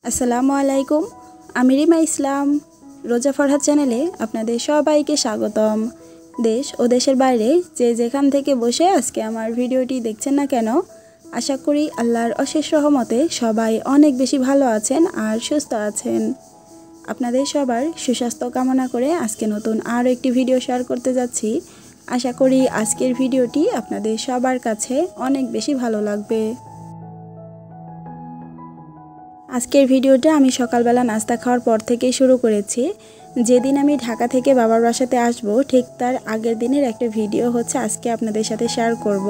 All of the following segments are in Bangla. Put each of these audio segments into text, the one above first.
আসসালামু আলাইকুম। আমি রিমা ইসলাম রোজা ফরহাদ চ্যানেলে আপনাদের সবাইকে স্বাগতম। দেশ ও দেশের বাইরে যে যেখান থেকে বসে আজকে আমার ভিডিওটি দেখছেন না কেন, আশা করি আল্লাহর অশেষ রহমতে সবাই অনেক বেশি ভালো আছেন আর সুস্থ আছেন। আপনাদের সবার সুস্বাস্থ্য কামনা করে আজকে নতুন আরও একটি ভিডিও শেয়ার করতে যাচ্ছি। আশা করি আজকের ভিডিওটি আপনাদের সবার কাছে অনেক বেশি ভালো লাগবে। আজকের ভিডিওটা আমি সকালবেলা নাস্তা খাওয়ার পর থেকেই শুরু করেছি। যেদিন আমি ঢাকা থেকে বাবার বাসাতে আসব ঠিক তার আগের দিনের একটা ভিডিও আজকে আপনাদের সাথে শেয়ার করব।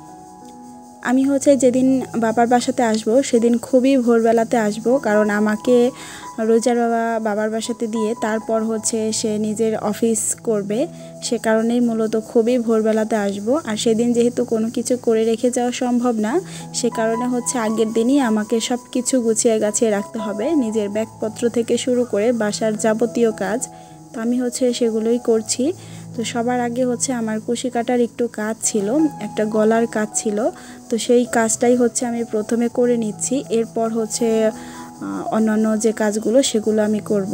আমি যেদিন বাবার বাসাতে আসব সেদিন খুবই ভোরবেলাতে আসব, কারণ আমাকে রোজার বাবার বাসাতে দিয়ে তারপর সে নিজের অফিস করবে, সে কারণেই মূলত খুবই ভোরবেলাতে আসব। আর সেদিন যেহেতু কোনো কিছু করে রেখে যাওয়া সম্ভব না, সে কারণে আগের দিনই আমাকে সব কিছু গুছিয়ে গাছিয়ে রাখতে হবে, নিজের ব্যাগপত্র থেকে শুরু করে বাসার যাবতীয় কাজ। তো আমি সেগুলোই করছি। তো সবার আগে আমার কুশি কাটার একটু কাজ ছিল, একটা গলার কাজ ছিল, তো সেই কাজটাই আমি প্রথমে করে নিচ্ছি। এরপর অন্যান্য যে কাজগুলো সেগুলো আমি করব,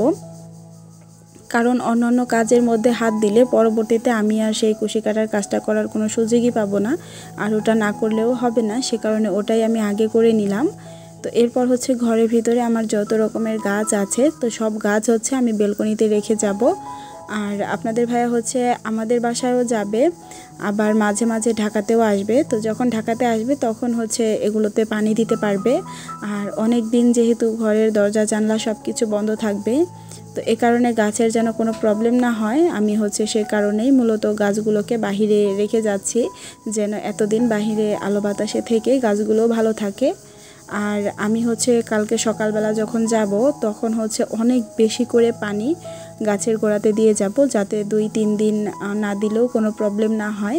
কারণ অন্যান্য কাজের মধ্যে হাত দিলে পরবর্তীতে আমি আর সেই কুশি কাটার কাজটা করার কোনো সুযোগই পাবো না, আর ওটা না করলেও হবে না, সে কারণে ওটাই আমি আগে করে নিলাম। তো এরপর ঘরের ভিতরে আমার যত রকমের গাছ আছে, তো সব গাছ আমি বেলকনিতে রেখে যাব। আর আপনাদের ভাইয়া আমাদের বাসায়ও যাবে, আবার মাঝে মাঝে ঢাকাতেও আসবে। তো যখন ঢাকাতে আসবে তখন এগুলোতে পানি দিতে পারবে। আর অনেক দিন যেহেতু ঘরের দরজা জানলা সব কিছু বন্ধ থাকবে, তো এ কারণে গাছের যেন কোনো প্রবলেম না হয়, আমি সে কারণেই মূলত গাছগুলোকে বাহিরে রেখে যাচ্ছি, যেন এতদিন বাহিরে আলো বাতাসে থেকে গাছগুলো ভালো থাকে। আর আমি কালকে সকালবেলা যখন যাব তখন অনেক বেশি করে পানি গাছের গোড়াতে দিয়ে যাব, যাতে 2-3 দিন না দিলেও কোনো প্রবলেম না হয়।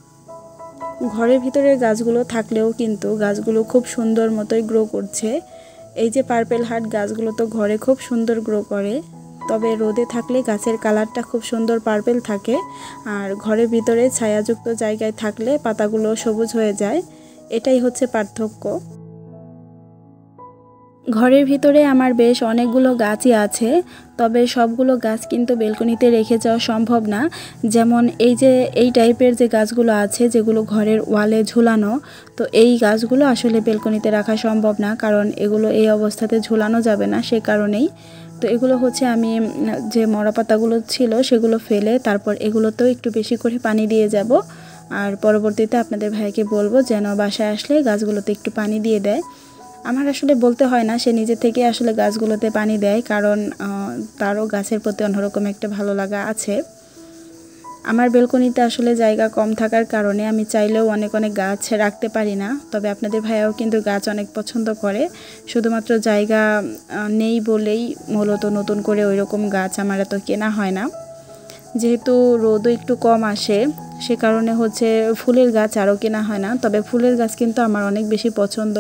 ঘরের ভিতরের গাছগুলো থাকলেও কিন্তু গাছগুলো খুব সুন্দর মতোই গ্রো করছে। এই যে পার্পেল হার্ট গাছগুলো তো ঘরে খুব সুন্দর গ্রো করে, তবে রোদে থাকলে গাছের কালারটা খুব সুন্দর পার্পেল থাকে, আর ঘরের ভিতরে ছায়াযুক্ত জায়গায় থাকলে পাতাগুলো সবুজ হয়ে যায়। এটাই পার্থক্য। ঘরের ভিতরে আমার বেশ অনেকগুলো গাছই আছে, তবে সবগুলো গাছ কিন্তু বেলকনিতে রেখে যাওয়া সম্ভব না। যেমন এই টাইপের যে গাছগুলো আছে যেগুলো ঘরের ওয়ালে ঝুলানো, তো এই গাছগুলো আসলে বেলকনিতে রাখা সম্ভব না, কারণ এগুলো এই অবস্থাতে ঝুলানো যাবে না, সে কারণেই। তো এগুলো আমি যে মরা পাতাগুলো ছিল সেগুলো ফেলে তারপর এগুলোতেও একটু বেশি করে পানি দিয়ে যাব। আর পরবর্তীতে আপনাদের ভাইকে বলবো যেন বাসায় আসলে গাছগুলোতে একটু পানি দিয়ে দেয়। আমার আসলে বলতে হয় না, সে নিজে থেকে আসলে গাছগুলোতে পানি দেয়, কারণ তারও গাছের প্রতি অন্যরকম একটা ভালো লাগা আছে। আমার বেলকনিতে আসলে জায়গা কম থাকার কারণে আমি চাইলেও অনেক গাছ রাখতে পারি না, তবে আপনাদের ভাইয়াও কিন্তু গাছ অনেক পছন্দ করে, শুধুমাত্র জায়গা নেই বলেই মূলত নতুন করে ওই রকম গাছ আমার এত কেনা হয় না। যেহেতু রোদও একটু কম আসে, সে কারণে ফুলের গাছ আরও কেনা হয় না, তবে ফুলের গাছ কিন্তু আমার অনেক বেশি পছন্দ।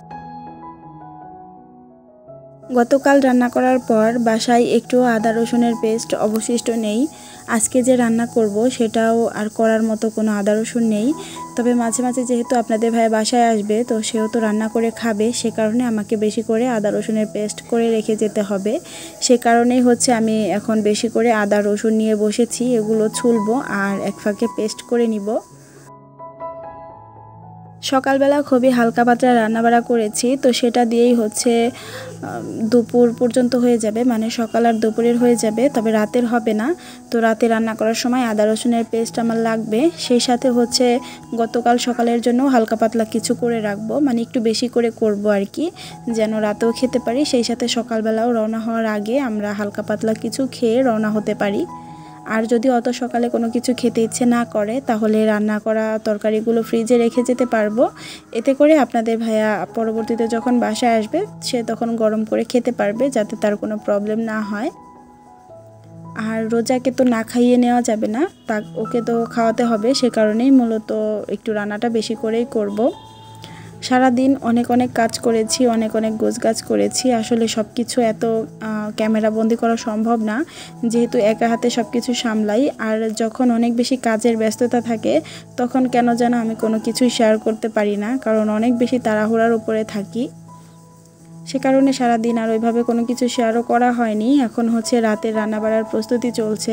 গতকাল রান্না করার পর বাসায় একটু আদা রসুনের পেস্ট অবশিষ্ট নেই। আজকে যে রান্না করব সেটাও আর করার মতো কোনো আদা রসুন নেই, তবে মাঝে মাঝে যেহেতু আপনাদের ভাই বাসায় আসবে, তো সেও তো রান্না করে খাবে, সে কারণে আমাকে বেশি করে আদা রসুনের পেস্ট করে রেখে যেতে হবে। সে কারণেই আমি এখন বেশি করে আদা রসুন নিয়ে বসেছি, এগুলো ছুলবো আর এক ফাঁকে পেস্ট করে নিব। সকালবেলা খুবই হালকা পাতলা রান্নাবাড়া করেছি, তো সেটা দিয়েই দুপুর পর্যন্ত হয়ে যাবে, মানে সকাল আর দুপুরের হয়ে যাবে, তবে রাতের হবে না। তো রাতে রান্না করার সময় আদা রসুনের পেস্ট আমার লাগবে, সেই সাথে গতকাল সকালের জন্য হালকা পাতলা কিছু করে রাখবো, মানে একটু বেশি করে করব আর কি, যেন রাতেও খেতে পারি, সেই সাথে সকালবেলাও রওনা হওয়ার আগে আমরা হালকা পাতলা কিছু খেয়ে রওনা হতে পারি। আর যদি অত সকালে কোনো কিছু খেতে ইচ্ছে না করে, তাহলে রান্না করা তরকারিগুলো ফ্রিজে রেখে যেতে পারবো, এতে করে আপনাদের ভাইয়া পরবর্তীতে যখন বাসায় আসবে সে তখন গরম করে খেতে পারবে, যাতে তার কোনো প্রবলেম না হয়। আর রোজাকে তো না খাইয়ে নেওয়া যাবে না, ওকে তো খাওয়াতে হবে, সে কারণেই মূলত একটু রান্নাটা বেশি করেই করব। সারাদিন অনেক কাজ করেছি, অনেক গোছগাছ করেছি, আসলে সব কিছু এত ক্যামেরা বন্দি করা সম্ভব না, যেহেতু একা হাতে সব কিছু সামলাই। আর যখন অনেক বেশি কাজের ব্যস্ততা থাকে তখন কেন যেন আমি কোনো কিছুই শেয়ার করতে পারি না, কারণ অনেক বেশি তাড়াহুড়ার উপরে থাকি। সে কারণে সারাদিন আর ওইভাবে কোনো কিছু শেয়ারও করা হয়নি। এখন হচ্ছে রাতে রান্না বাড়ার প্রস্তুতি চলছে।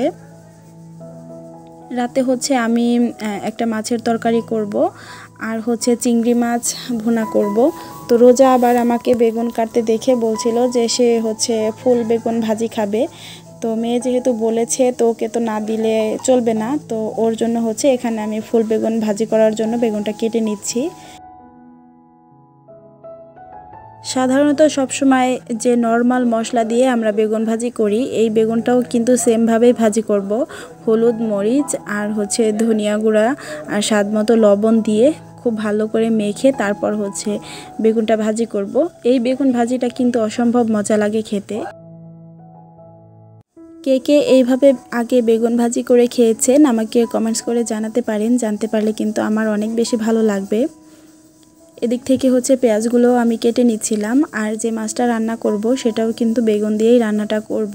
রাতে হচ্ছে আমি একটা মাছের তরকারি করব আর হচ্ছে চিংড়ি মাছ ভুনা করব। তো রোজা আবার আমাকে বেগুন কাটতে দেখে বলছিল যে সে হচ্ছে ফুল বেগুন ভাজি খাবে। তো মেয়ে যেহেতু বলেছে তো ওকে তো না দিলে চলবে না, তো ওর জন্য হচ্ছে এখানে আমি ফুল বেগুন ভাজি করার জন্য বেগুনটা কেটে নিচ্ছি। সাধারণত সবসময় যে নর্মাল মশলা দিয়ে আমরা বেগুন ভাজি করি, এই বেগুনটাও কিন্তু সেমভাবেই ভাজি করব। হলুদ, মরিচ আর হচ্ছে ধনিয়া গুঁড়া আর স্বাদ মতো লবণ দিয়ে খুব ভালো করে মেখে তারপর হচ্ছে বেগুনটা ভাজি করব। এই বেগুন ভাজিটা কিন্তু অসম্ভব মজা লাগে খেতে। কে কে এইভাবে আগে বেগুন ভাজি করে খেয়েছেন আমাকে কমেন্টস করে জানাতে পারেন। জানতে পারলে কিন্তু আমার অনেক বেশি ভালো লাগবে। এদিক থেকে হচ্ছে পেঁয়াজগুলো আমি কেটে নিচ্ছিলাম, আর যে মাছটা রান্না করব সেটাও কিন্তু বেগুন দিয়েই রান্নাটা করব।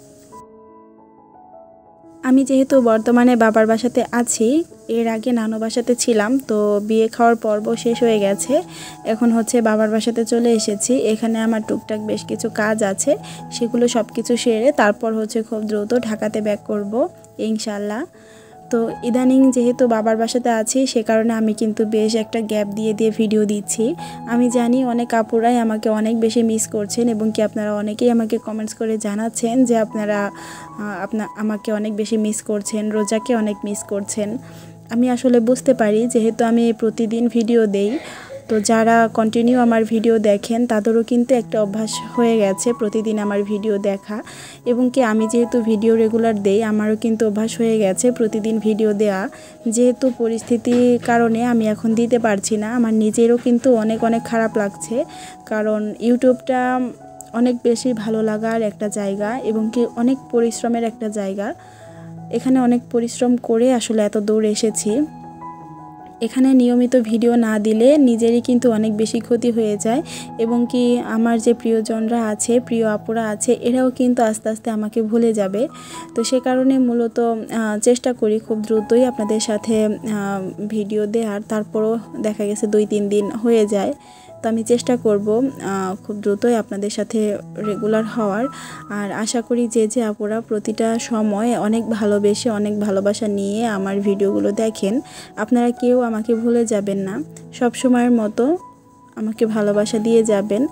আমি যেহেতু বর্তমানে বাবার বাসাতে আছি, এর আগে নানু বাসাতে ছিলাম, তো বিয়ে খাওয়ার পর্ব শেষ হয়ে গেছে। এখন হচ্ছে বাবার বাসাতে চলে এসেছি। এখানে আমার টুকটাক বেশ কিছু কাজ আছে, সেগুলো সব কিছু সেরে তারপর হচ্ছে খুব দ্রুত ঢাকাতে ব্যাক করব ইনশাল্লাহ। তো ইদানিং যেহেতু বাবার বাসাতে আছি সে কারণে আমি কিন্তু বেশ একটা গ্যাপ দিয়ে ভিডিও দিচ্ছি। আমি জানি অনেক আপুরাই আমাকে অনেক বেশি মিস করছেন এবং কি আপনারা অনেকেই আমাকে কমেন্টস করে জানাচ্ছেন যে আপনারা আমাকে অনেক বেশি মিস করছেন, রোজাকে অনেক মিস করছেন। আমি আসলে বুঝতে পারি, যেহেতু আমি প্রতিদিন ভিডিও দেই, তো যারা কন্টিনিউ আমার ভিডিও দেখেন তাদেরও কিন্তু একটা অভ্যাস হয়ে গেছে প্রতিদিন আমার ভিডিও দেখা, এবং কি আমি যেহেতু ভিডিও রেগুলার দেই আমারও কিন্তু অভ্যাস হয়ে গেছে প্রতিদিন ভিডিও দেয়া। যেহেতু পরিস্থিতির কারণে আমি এখন দিতে পারছি না, আমার নিজেরও কিন্তু অনেক খারাপ লাগছে, কারণ ইউটিউবটা অনেক বেশি ভালো লাগার একটা জায়গা এবং কি অনেক পরিশ্রমের একটা জায়গা। এখানে অনেক পরিশ্রম করে আসলে এত দূর এসেছি। এখানে নিয়মিত ভিডিও না দিলে নিজেরই কিন্তু অনেক বেশি ক্ষতি হয়ে যায়, এবং কি আমার যে প্রিয়জনরা আছে, প্রিয় আপুরা আছে, এরাও কিন্তু আস্তে আস্তে আমাকে ভুলে যাবে। তো সে কারণে মূলত চেষ্টা করি খুব দ্রুতই আপনাদের সাথে ভিডিও দেওয়ার। তারপরও দেখা গেছে 2-3 দিন হয়ে যায়। তো আমি চেষ্টা করব খুব দ্রুতই আপনাদের সাথে রেগুলার হওয়ার। আর আশা করি যে আপুরা প্রতিটা সময় অনেক ভালোবেসে অনেক ভালোবাসা নিয়ে আমার ভিডিওগুলো দেখেন, আপনারা কেউ আমাকে ভুলে যাবেন না, সব সময়ের মতো আমাকে ভালোবাসা দিয়ে যাবেন।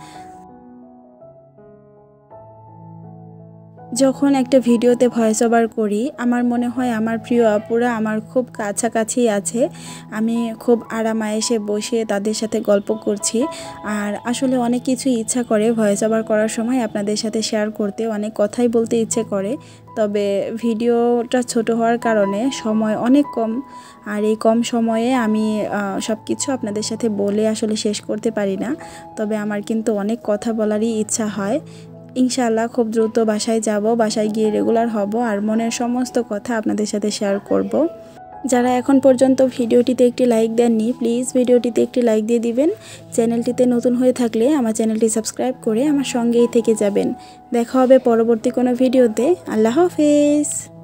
যখন একটা ভিডিওতে ভয়েস ওভার করি আমার মনে হয় আমার প্রিয় আপুরা আমার খুব কাছাকাছি আছে, আমি খুব আরামায়েশে বসে তাদের সাথে গল্প করছি। আর আসলে অনেক কিছু ইচ্ছা করে ভয়েস ওভার করার সময় আপনাদের সাথে শেয়ার করতে, অনেক কথাই বলতে ইচ্ছে করে, তবে ভিডিওটা ছোট হওয়ার কারণে সময় অনেক কম, আর এই কম সময়ে আমি সব কিছু আপনাদের সাথে বলে আসলে শেষ করতে পারি না। তবে আমার কিন্তু অনেক কথা বলারই ইচ্ছা হয়। ইনশাআল্লাহ খুব দ্রুত বাসায় যাব, বাসায় গিয়ে রেগুলার হব আর মনের সমস্ত কথা আপনাদের সাথে শেয়ার করব। যারা এখন পর্যন্ত ভিডিওটিতে একটি লাইক দেননি প্লিজ ভিডিওটিতে একটি লাইক দিয়ে দিবেন। চ্যানেলটিতে নতুন হয়ে থাকলে আমার চ্যানেলটি সাবস্ক্রাইব করে আমার সঙ্গেই থেকে যাবেন। দেখা হবে পরবর্তী কোনো ভিডিওতে। আল্লাহ হাফেজ।